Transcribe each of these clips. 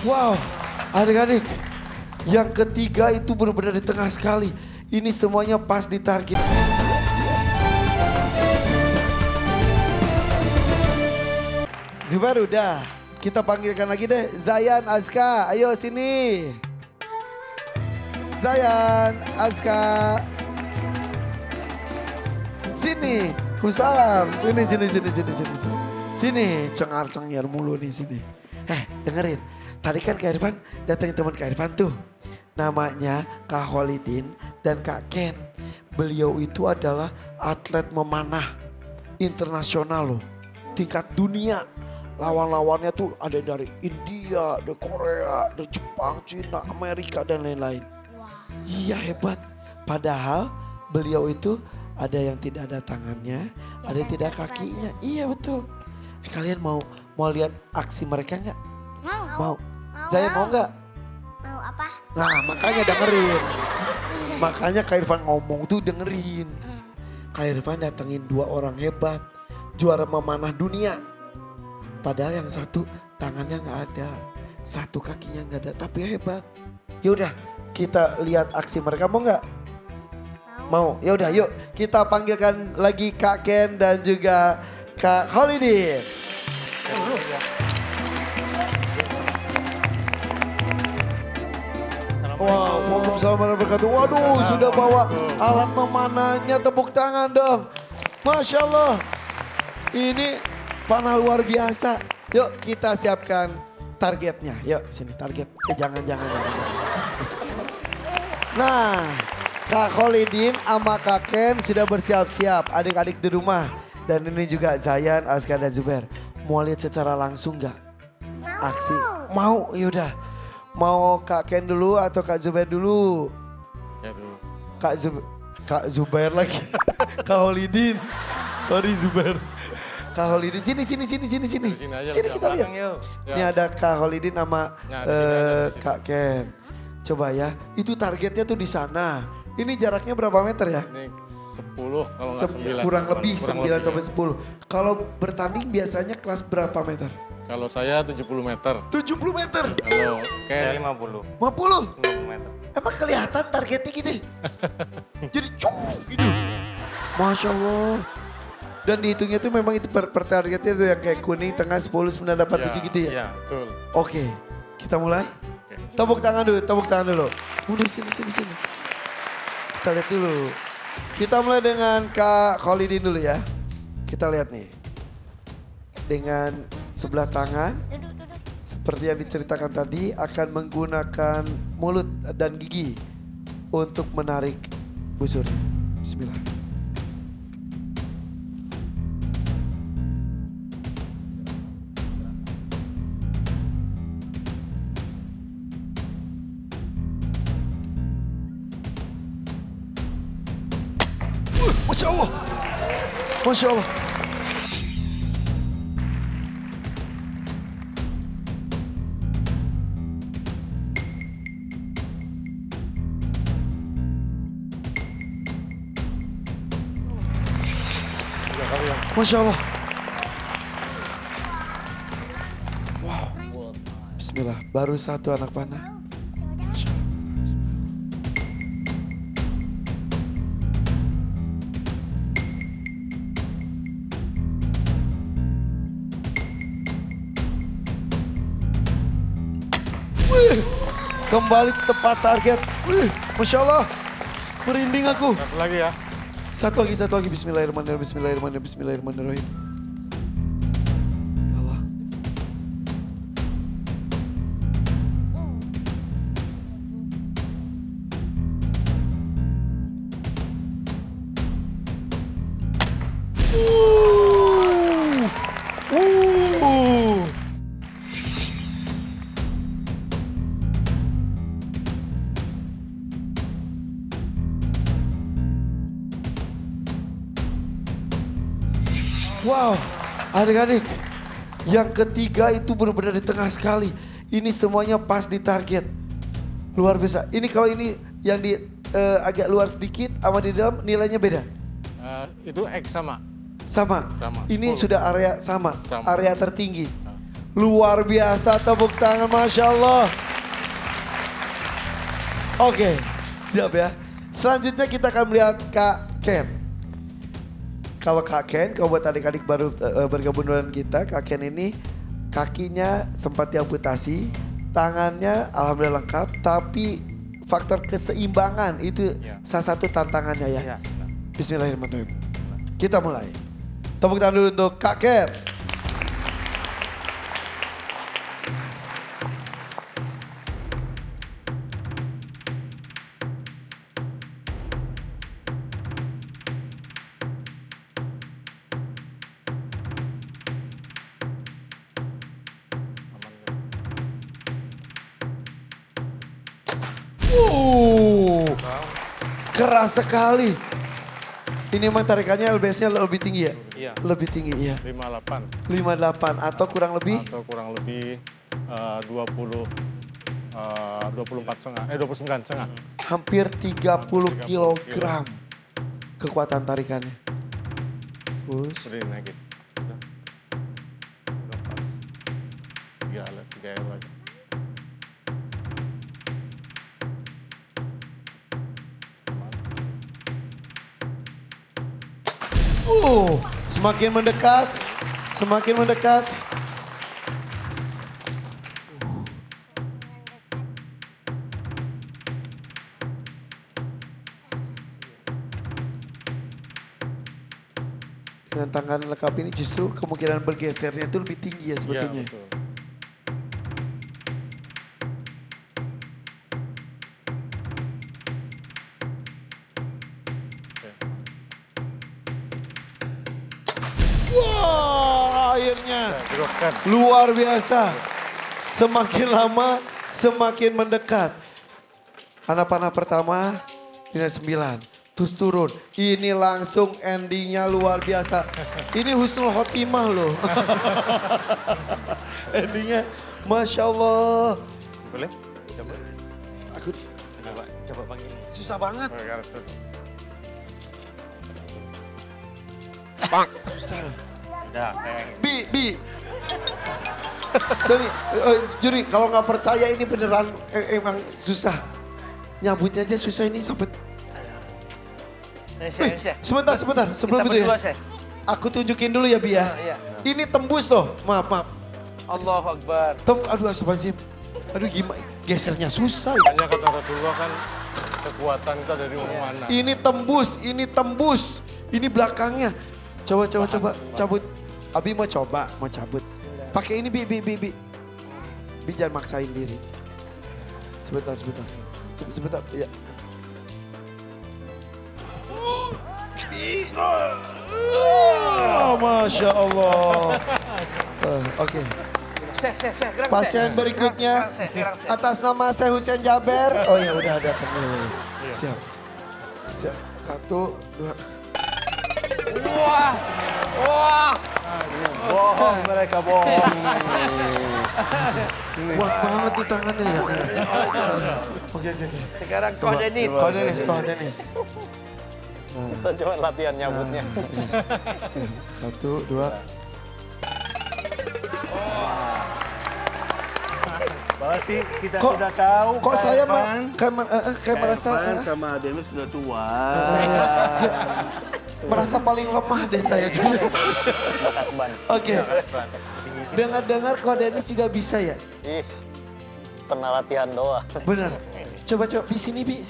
Wow, adik-adik, yang ketiga itu benar-benar di tengah sekali. Ini semuanya pas di target. Zubair udah, kita panggilkan lagi deh Zayan, Azka, ayo sini. Zayan, Azka. Sini, Kusalam, sini. Sini, cengar-cengir mulu nih sini. Dengerin, tadi kan Kak Irfan datangin teman Kak Irfan tuh. Namanya Kak Kholidin dan Kak Ken. Beliau itu adalah atlet memanah internasional loh. Tingkat dunia. Lawan-lawannya tuh ada dari India, dari Korea, dari Jepang, Cina, Amerika dan lain-lain. Iya hebat. Padahal beliau itu ada yang tidak ada tangannya, ada yang tidak kakinya. Iya betul. Kalian mau lihat aksi mereka nggak? Mau. Saya mau nggak? Mau apa? Nah makanya dengerin. Makanya Kak Irfan ngomong tuh dengerin. Kak Irfan datengin 2 orang hebat. Juara memanah dunia. Padahal yang satu tangannya nggak ada. Satu kakinya nggak ada. Tapi hebat. Yaudah kita lihat aksi mereka, mau nggak? Mau. Yaudah yuk kita panggilkan lagi Kak Ken dan juga Kak Kholidin. Wow, Waalaikumsalam warahmatullahi wabarakatuh. Waduh, sudah bawa alat memanahnya, tepuk tangan dong. Masya Allah, ini panah luar biasa. Yuk kita siapkan targetnya. Yuk sini target. Jangan. Nah, Kak Kholidin sama Kak Ken sudah bersiap-siap. Adik-adik di rumah. Dan ini juga Zayan, Azka dan Zubair. Mau lihat secara langsung gak? Aksi? Mau, yaudah. Mau Kak Ken dulu atau Kak Zubair dulu? Ya dulu. Kak Zubair lagi. Kak Kholidin. Sorry Zubair. Kak Kholidin sini. Sini kita lihat. Ini ada Kak Kholidin sama Kak Ken. Coba ya, itu targetnya tuh di sana. Ini jaraknya berapa meter ya? Ini 10 kalau nggak 9. Kurang lebih 9 sampai 10. Kalau bertanding biasanya kelas berapa meter? Kalau saya 70 meter. 70 meter? Kalau Saya Ken 50. 50? 50 meter. Emang kelihatan targetnya gini? Jadi gitu. Masya Allah. Dan dihitungnya tuh memang itu per targetnya tuh yang kayak kuning, tengah 10, 9, 8, 7 gitu ya? Iya. betul. Oke, kita mulai. Tepuk tangan dulu. Udah sini. Kita lihat dulu. Kita mulai dengan Kak Kholidin dulu ya. Kita lihat nih. Dengan sebelah tangan. Seperti yang diceritakan tadi akan menggunakan mulut dan gigi untuk menarik busur. Bismillah. Masya Allah. Masya Allah. Masya Allah. Wow. Bismillah. Baru 1 anak panah. Kembali tepat target. Masya Allah. Merinding aku. Satu lagi ya. Satu lagi. Bismillahirrahmanirrahim. Ya Allah. Wow, adik-adik, yang ketiga itu benar-benar di tengah sekali. Ini semuanya pas di target. Luar biasa. Ini kalau ini yang di agak luar sedikit sama di dalam nilainya beda? Itu X sama. Sama? Sama. Ini 10. sudah area sama, Sama. area tertinggi. Luar biasa, tepuk tangan, Masya Allah. Oke, siap ya. Selanjutnya kita akan melihat Kak Ken. Kalau Kak Ken, kalau buat adik-adik baru bergabung dengan kita, Kak Ken ini kakinya sempat diamputasi, tangannya alhamdulillah lengkap, tapi faktor keseimbangan itu salah satu tantangannya ya. Bismillahirrahmanirrahim. Kita mulai. Tepuk tangan dulu untuk Kak Ken. Keras sekali. Ini memang tarikannya LBS-nya lebih tinggi ya? Iya. Lebih tinggi ya. 58. 58 atau kurang lebih? Atau kurang lebih 29 setengah. Hampir 30 kilogram kekuatan tarikannya. Terus. Udah naikin. 3 air lagi. Semakin mendekat, semakin mendekat. Dengan tangan lengkap ini justru kemungkinan bergesernya itu lebih tinggi ya sebetulnya. Iya, betul. Wah, akhirnya Gerokan. luar biasa. Semakin lama semakin mendekat. Anak panah pertama dengan 9. Terus turun. Ini langsung endingnya luar biasa. Ini husnul khotimah loh. Endingnya Masya Allah. Boleh? Coba. Aku Coba panggil. susah banget. Susah. Udah, kayak Bi. Sorry, Juri kalau nggak percaya ini beneran emang susah. Nyambutnya aja susah ini sampai. Sebentar, sebelum itu ya. Aku tunjukin dulu ya Bi ya. Iya. Ini tembus loh, maaf. Allahu Akbar. Aduh astagfirullahaladzim. Aduh gimana, gesernya susah. Hanya kata Rasulullah kan kekuatan kita dari mana. Ini tembus. Ini belakangnya. Coba cabut. Abi mau cabut. Pakai ini Bi. Bi jangan maksain diri. Sebentar. Ya. Masya Allah. Oke. Gerak, Pasien berikutnya atas nama Syekh Hussein Jaber. Oh ya udah datang. Siap. 1, 2. Wah. bohong mereka bohong. Kuat banget di tangannya ya. Oke. Sekarang Koh Denis. Koh Denis. Kita coba latihan nyambutnya. 1, 2. Berarti kita sudah tahu. Kok saya kayak merasa sama Demis sudah tua. merasa paling lemah deh saya juga. Oke. Dengar Koh Denis juga bisa ya? Ih, pernah latihan doang. Bener. Coba di sini Bi.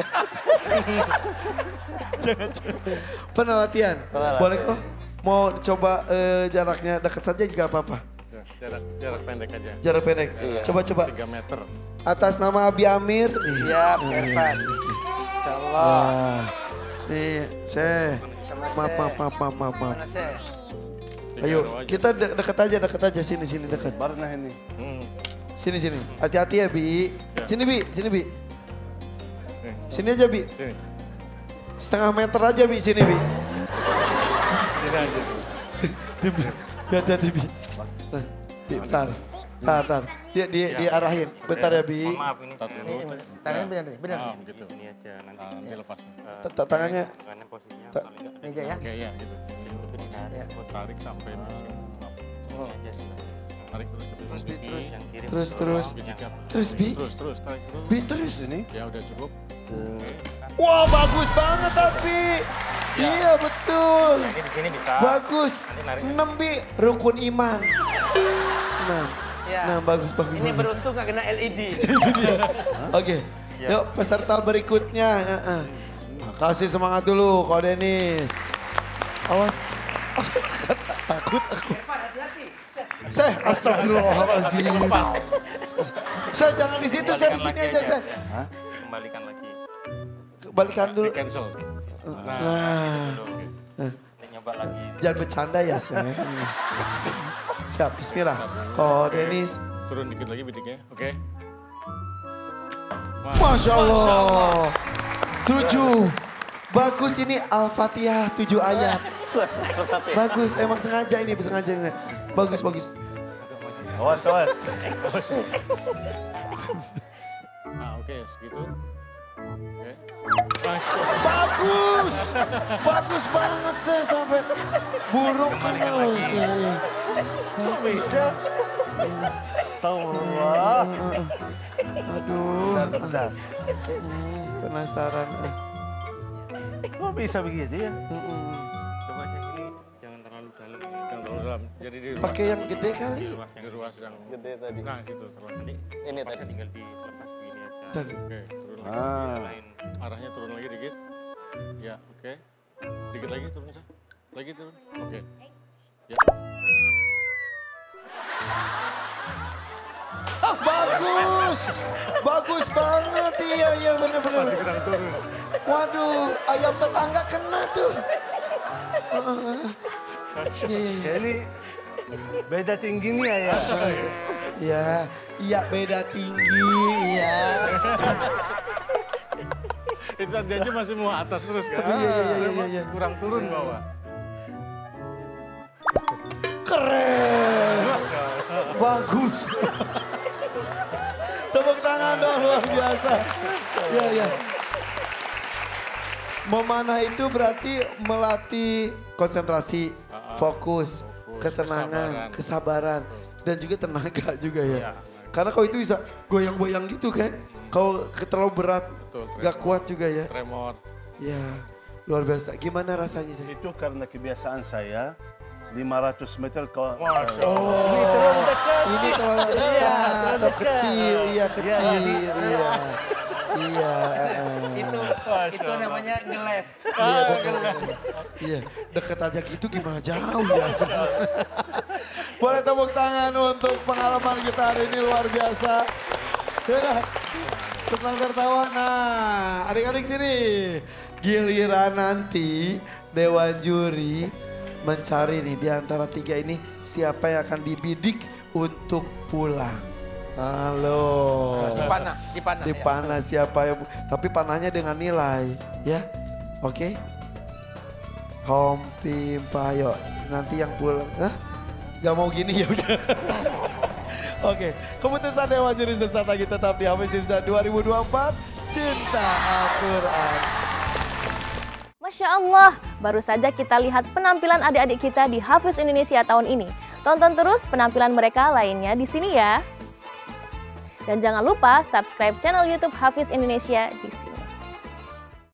Pernah latihan? Boleh kok. Mau coba jaraknya dekat saja juga apa-apa. Jarak pendek aja. Jarak pendek. Iya. Coba. 3 meter. Atas nama Abi Amir. Siap, Irfan. Insyaallah. Nih, maaf. Mana saya? Ayo, kita dekat aja sini dekat. Baru nah ini. Sini. Hati-hati ya Bi. Ya. Sini Bi. Sini aja Bi. Sini. Setengah meter aja Bi, sini Bi. Sini aja. Hati-hati Bi. Nah, Bi, bentar. Diarahin. Bentar ya Bi. Maaf ini. Tangannya benar. Gitu. Ini aja Nanti lepas. Tangannya. Tangannya posisinya Ta- paling enggak. Meja ya. Kayak ya gitu. Ini tarik. Tarik sampai. Ini aja. Tarik terus. Terus Bi, terus. Yang kiri. Terus. Dikit. Terus Bi. Terus, tarik terus. Bi terus. Ini. Ya udah cukup. Wah bagus banget tapi. Iya betul. Ini di sini bisa. Bagus. Nanti narik. 6 Bi, rukun iman. 6. Ya. Nah bagus. Ini beruntung gak kena LED. Oke, yuk peserta berikutnya. Kasih semangat dulu Ko Denis. Awas. Takut aku. Saya astagfirullahaladzim. Saya jangan di situ, saya di sini aja saya. Kembalikan lagi. Balikan dulu. Di cancel. Nah, Ini nyoba lagi. jangan bercanda ya saya. Siap, bismillah. Ko Denis. Turun dikit lagi bidiknya. Oke. Masya Allah. 7. Bagus ini Al-Fatihah 7 ayat. Bagus, emang sengaja ini. Bagus. Awas. Oke, segitu. Oke. Bagus banget saya sampai buruk kalau saya. Kok bisa? Astagfirullah. Aduh, Bentar. penasaran. Kok bisa begitu ya? Coba yang ini jangan terlalu dalam. Jangan terlalu dalam. Jadi di ruas. Pakai yang gede kali. Di ruas yang Gede tadi. Nah, gitu terlalu. Nanti Ini tadi. tinggal dilepas begini aja. Tadi. Oke, turun lagi. Lain. Arahnya turun lagi dikit. Ya, oke. Dikit lagi turun, Sa. Lagi turun. Oke. Ya. Bagus banget. Iya bener. Waduh, ayam tetangga kena tuh. Ya ini beda tingginya ya. Iya beda tinggi, iya. Itu tadi aja masih mau atas terus kan? Iya. Kurang turun bawah. Keren. Bagus. Tepuk tangan dong, luar biasa. Iya. Memanah itu berarti melatih konsentrasi, fokus, ketenangan, kesabaran. Dan juga tenaga juga ya. Karena kalau itu bisa goyang-goyang gitu kan. Kalau terlalu berat, gak kuat juga ya. Tremor. Ya, luar biasa. Gimana rasanya sih? Itu karena kebiasaan saya 500 meter kalau Masya Allah. ini terlalu dekat. Ini terlalu terlalu kecil, iya. Itu namanya ngeles. Iya, deket aja gitu gimana jauh ya. Boleh tepuk tangan untuk pengalaman kita hari ini luar biasa. Ya, senang tertawa. Nah, adik-adik sini. Giliran nanti Dewan Juri mencari nih di antara 3 ini siapa yang akan dibidik untuk pulang. Halo. Dipanah siapa yang tapi panahnya dengan nilai ya. Oke. Hom Pim Payo. Nanti yang pulang. Gak mau gini ya udah. Oke, keputusan Dewan Juri sesaat lagi tetap di Hafiz Indonesia 2024 Cinta Al-Quran. Masya Allah, baru saja kita lihat penampilan adik-adik kita di Hafiz Indonesia tahun ini. Tonton terus penampilan mereka lainnya di sini ya. Dan jangan lupa subscribe channel YouTube Hafiz Indonesia di sini.